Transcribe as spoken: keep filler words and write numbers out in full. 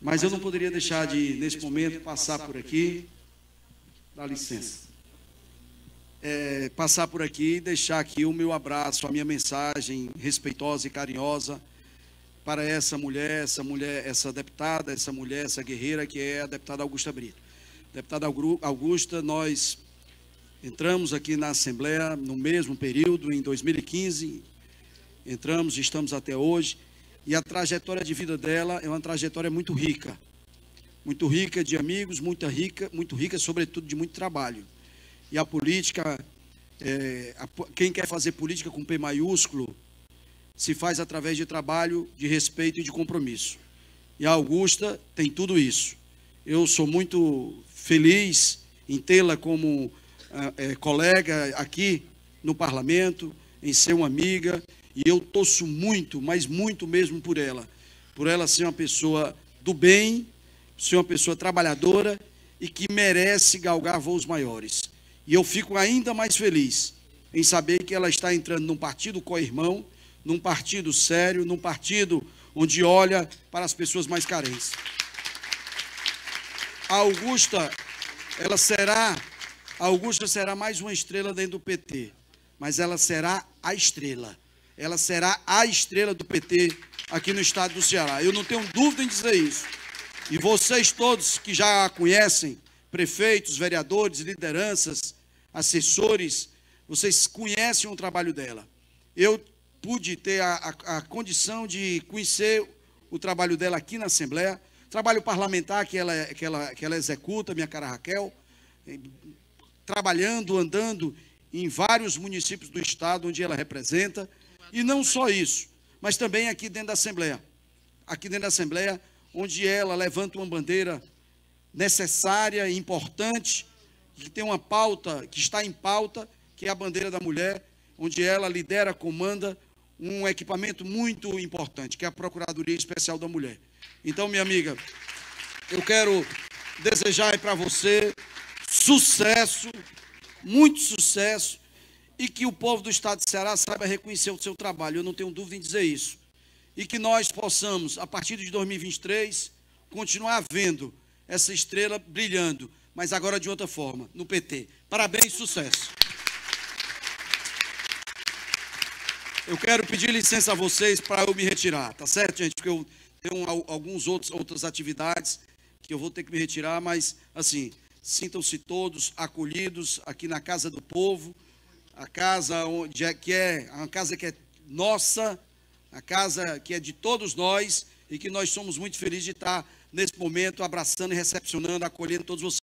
Mas eu não poderia deixar de, nesse momento, passar por aqui, dá licença, é, passar por aqui e deixar aqui o meu abraço, a minha mensagem respeitosa e carinhosa para essa mulher, essa mulher, essa deputada, essa mulher, essa guerreira que é a deputada Augusta Brito. Deputada Augusta, nós entramos aqui na Assembleia no mesmo período, em dois mil e quinze, entramos e estamos até hoje, e a trajetória de vida dela é uma trajetória muito rica, muito rica de amigos, muito rica, muito rica sobretudo de muito trabalho. E a política, é, a, quem quer fazer política com P maiúsculo, se faz através de trabalho, de respeito e de compromisso. E a Augusta tem tudo isso. Eu sou muito feliz em tê-la como é, colega aqui no parlamento, em ser uma amiga, e eu torço muito, mas muito mesmo por ela, por ela ser uma pessoa do bem, ser uma pessoa trabalhadora e que merece galgar voos maiores. E eu fico ainda mais feliz em saber que ela está entrando num partido co-irmão, num partido sério, num partido onde olha para as pessoas mais carentes. A Augusta, ela será, a Augusta será mais uma estrela dentro do P T, mas ela será a estrela. Ela será a estrela do P T aqui no estado do Ceará. Eu não tenho dúvida em dizer isso. E vocês todos que já a conhecem, prefeitos, vereadores, lideranças, assessores, vocês conhecem o trabalho dela. Eu pude ter a, a, a condição de conhecer o trabalho dela aqui na Assembleia, trabalho parlamentar que ela, que ela, que ela executa, minha cara Raquel, trabalhando, andando em vários municípios do estado onde ela representa, e não só isso, mas também aqui dentro da Assembleia, aqui dentro da Assembleia, onde ela levanta uma bandeira necessária e importante, que tem uma pauta, que está em pauta, que é a bandeira da mulher, onde ela lidera, comanda um equipamento muito importante, que é a Procuradoria Especial da Mulher. Então, minha amiga, eu quero desejar para você sucesso, muito sucesso, e que o povo do estado de Ceará saiba reconhecer o seu trabalho, eu não tenho dúvida em dizer isso. E que nós possamos, a partir de dois mil e vinte e três, continuar vendo essa estrela brilhando, mas agora de outra forma, no P T. Parabéns e sucesso. Eu quero pedir licença a vocês para eu me retirar, tá certo, gente? Porque eu tenho algumas outras atividades que eu vou ter que me retirar, mas, assim, sintam-se todos acolhidos aqui na Casa do Povo, a casa onde é, que é a casa que é nossa, a casa que é de todos nós, e que nós somos muito felizes de estar, nesse momento, abraçando e recepcionando, acolhendo todos vocês.